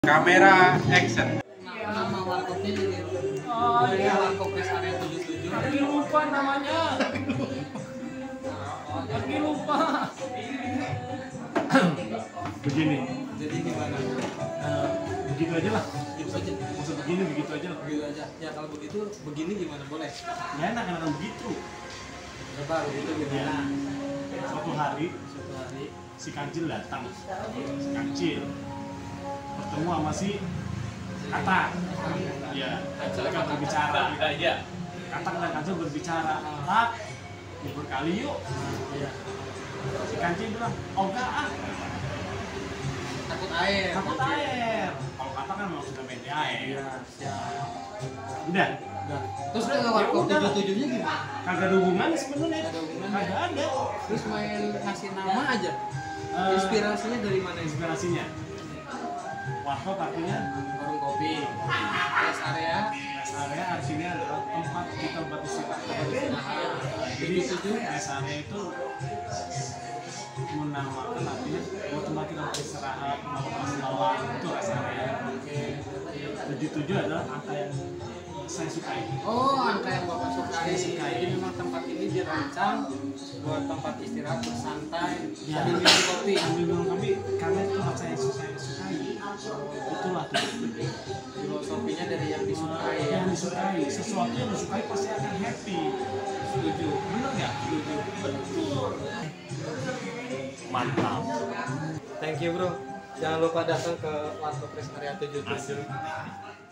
Kamera action. Nama warkopnya jadi warkop rest area 77. Lagi lupa namanya. Lagi lupa. Begini. Jadi gimana? Begitu aja lah. Gitu saja. Maksud begini begitu aja lah. Begitu aja. Ya kalau begitu begini gimana boleh? Ya enak begitu. Coba begitu gimana? Suatu hari Suatu hari si Kancil datang. Si Kancil bertemu sama si Katak. Iya. Mereka berbicara. Katak dan Kancil berbicara. Tak, libur kali yuk. Iya. Si Kancil bilang, oh enggak ah. Takut air. Takut air. Kalau Katak kan memang sudah main di air. Iya, siap. Udah. Udah. Terus dengan warkop 77-nya gimana? Kagak ada hubungannya sebenarnya. Ada hubungannya. Kagak ada. Terus main ngasih nama aja. Inspirasinya dari mana? Inspirasinya. Warkop artinya Warung kopi. Rest area. rest area artinya adalah tempat kita beristirahat. Jadi 77. rest area itu menamakan artinya tempat kita beristirahat, melakukan lelah, itu rest area. 77 adalah angka yang saya sukai. Oh, angka yang Bapak sukai. Saya sukai. Jadi memang tempat ini dirancang buat tempat istirahat bersantai, Ya. sambil minum kopi. Sambil minum kopi karena itu tempat saya sukai. Itulah tuh. Filosofinya dari yang disukai ya. Yang disukai, sesuatu yang disukai pasti akan happy. Setuju. Bener nggak? Setuju. Betul. Mantap. Thank you bro. Jangan lupa datang ke Warkop Rest Area 77. Asik.